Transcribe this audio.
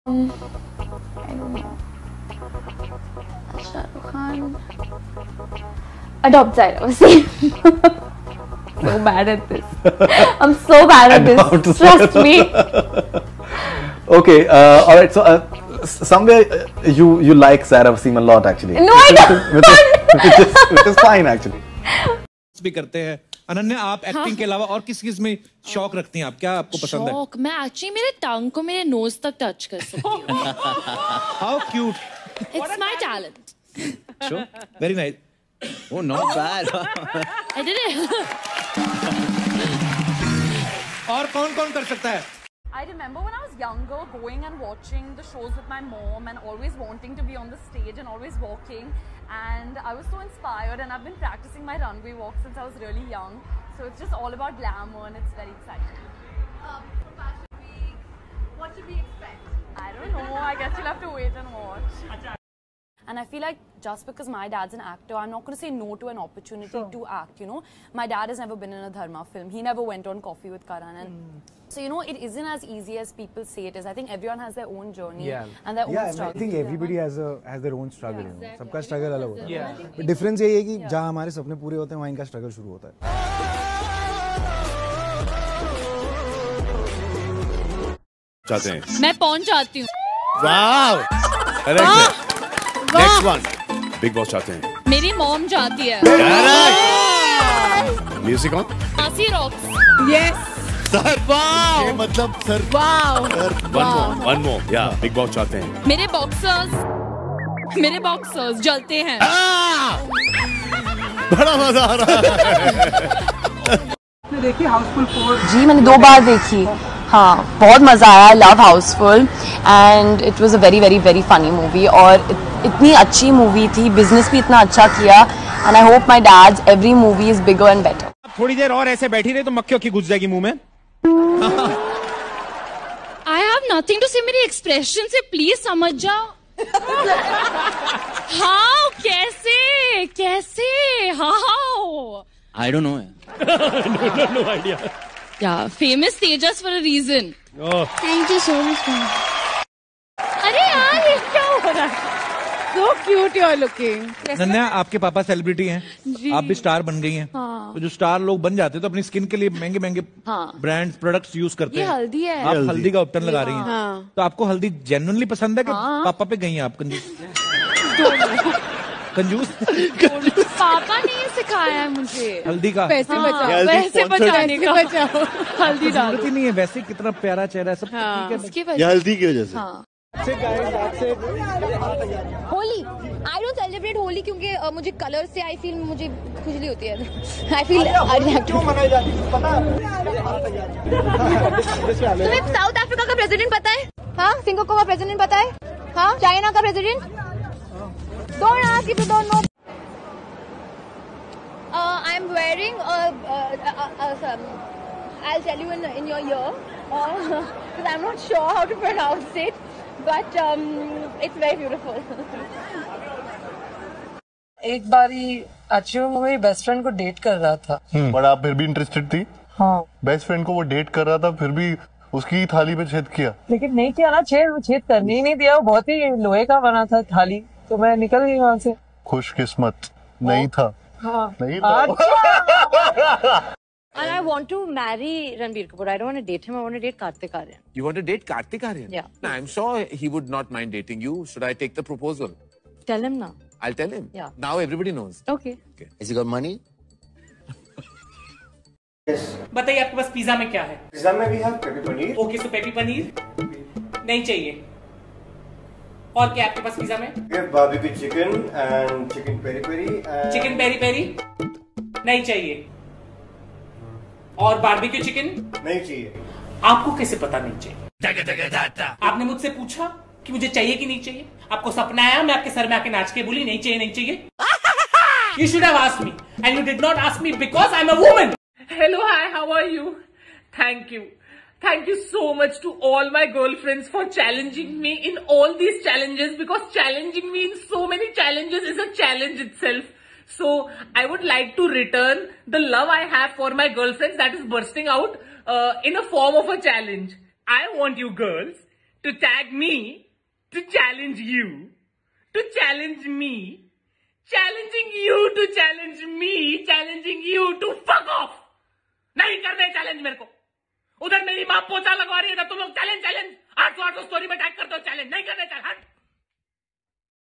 I don't know. Shahrukh Khan. Adopt Zaira Wasim. So bad at this. I'm so bad at this. Trust me. Okay. All right. So somewhere you like Zaira Wasim a lot actually. No, I don't. Which is fine actually. भी करते हैं। अनन्या, आप acting के अलावा और किस किस में शौक रखती हैं? आप क्या आपको पसंद है? शौक, मैं एक्चुअली मेरे टंग को मेरे नोज तक टच कर सकती हूँ। How cute. It's my talent. Sure. Very nice. Oh, not bad. I did it. और कौन कर सकता है? I remember when I was younger going and watching the shows with my mom and always wanting to be on the stage and always walking, and I was so inspired, and I've been practicing my runway walk since I was really young, so it's just all about glamour and it's very exciting. For Fashion Week, what should we expect? I don't know, I guess you'll have to wait and watch. And I feel like just because my dad's an actor, I'm not going to say no to an opportunity to act, you know. My dad has never been in a Dharma film. He never went on Coffee with Karan. And so, you know, it isn't as easy as people say it is. I think everyone has their own journey and their own struggle. I think everybody has their own struggle. You know. सबका struggle अलग होता है. But difference यही है कि जहाँ हमारे सपने पूरे होते हैं, वहाँ इनका struggle शुरू होता है. चाहते हैं. मैं पहुंच जाती हूँ. Wow. Correct. Next one. Big Boss चाहते हैं. मेरी मॉम जाती है. Music on. Asi rocks. Yes. Sir. Wow. ये मतलब sir. Wow. One more. Yeah. Big Boss चाहते हैं. मेरे boxers जलते हैं. बड़ा मजा आ रहा है. देखी हाउसफुल 4? जी मैंने 2 बार देखी. हाँ, बहुत मजा आया. Love Housefull and it was a very very very funny movie और इतनी अच्छी मूवी थी. बिजनेस भी इतना अच्छा किया and I hope my dad's every movie is bigger and better. थोड़ी देर और ऐसे बैठी रही तो मक्खियों की घुस जाएगी मुंह में. I have nothing to say. मेरी एक्सप्रेशन से प्लीज समझ जाओ. How? कैसे? How? I don't know. No idea. Yeah, famous stages for a reason. Oh. Thank you so much. अरे यार ये क्या हो रहा है? So cute you are looking. Ananya, आपके पापा सेलिब्रिटी हैं. आप भी स्टार बन गई हैं. हाँ. तो जो स्टार लोग बन जाते हैं तो अपनी स्किन के लिए महंगे ब्रांड्स प्रोडक्ट्स यूज करते हैं. ये हल्दी है. आप हल्दी का उपटन लगा रही हैं. हाँ. तो आपको हल्दी जेन्युइनली पसंद है कि पापा पे गई हैं आप कंजूस? पापा ने सिखाया है मुझे हल्दी का. पैसे बचाने का. हल्दी डाल. जरूरत ही नहीं है. वैसे कितना प्यारा चेहरा है सब. ठीक है. ये हल्दी की वजह से. Holi I don't celebrate Holi क्योंकि मुझे कलर से आई फील मुझे खुजली होती है. आई फील क्यों मनाई जाती है पता है? तुम्हें साउथ अफ्रीका का प्रेसिडेंट पता है? हाँ, सिंगापुर का प्रेसिडेंट पता है? हाँ, चाइना का president. Don't ask if you don't know. I'm wearing I'll tell you in your ear because I'm not sure how to pronounce it, but it's very beautiful. एक बारी अच्छी वो मेरी बेस्ट फ्रेंड को डेट कर रहा था. बट आप फिर भी इंटरेस्टेड थी? हाँ. बेस्ट फ्रेंड को वो डेट कर रहा था फिर भी उसकी थाली पे छेद किया? लेकिन नहीं किया ना छेद करने ही नहीं दिया. वो बहुत ही लोहे का बना था थाली, तो मैं निकल गई वहाँ से. खुशकिस्मत नहीं था. हाँ. नहीं था. And I want to marry Ranbir Kapoor. I don't want to date him. I want to date Kartik Aaryan. You want to date Kartik Aaryan? Yeah. No, I'm sure he would not mind dating you. Should I take the proposal? Tell him now. I'll tell him. Yeah. Now everybody knows. Okay. Has he got money? बताइए आपके पास pizza में क्या है? Pizza में भी है peppy paneer. Okay, so peppy paneer नहीं चाहिए. और क्या आपके पास पिज्जा में? Barbecue chicken and chicken peri peri. Chicken peri peri नहीं चाहिए. और बारबेक्यू चिकन नहीं चाहिए. आपको कैसे पता नहीं चाहिए? आपने मुझसे पूछा कि मुझे चाहिए कि नहीं चाहिए? आपको सपना आया मैं आपके सर में आके नाच के बोली नहीं चाहिए नहीं चाहिए? You should have asked me and you did not ask me because I'm a woman. Hello, hi, how are you? Thank you. Thank you so much to all my girlfriends for challenging me in all these challenges, because challenging me in so many challenges is a challenge itself. So I would like to return the love I have for my girlfriends that is bursting out in a form of a challenge. I want you girls to tag me, to challenge you, to challenge me, challenging you to challenge me, challenging you to fuck off. नहीं करने challenge मेरे को. उधर मेरी माँ पोछा लगवा रही है ना, तुम लोग चैलेंज 800 स्टोरी में टैग करते हो, चैलेंज नहीं करने. हट.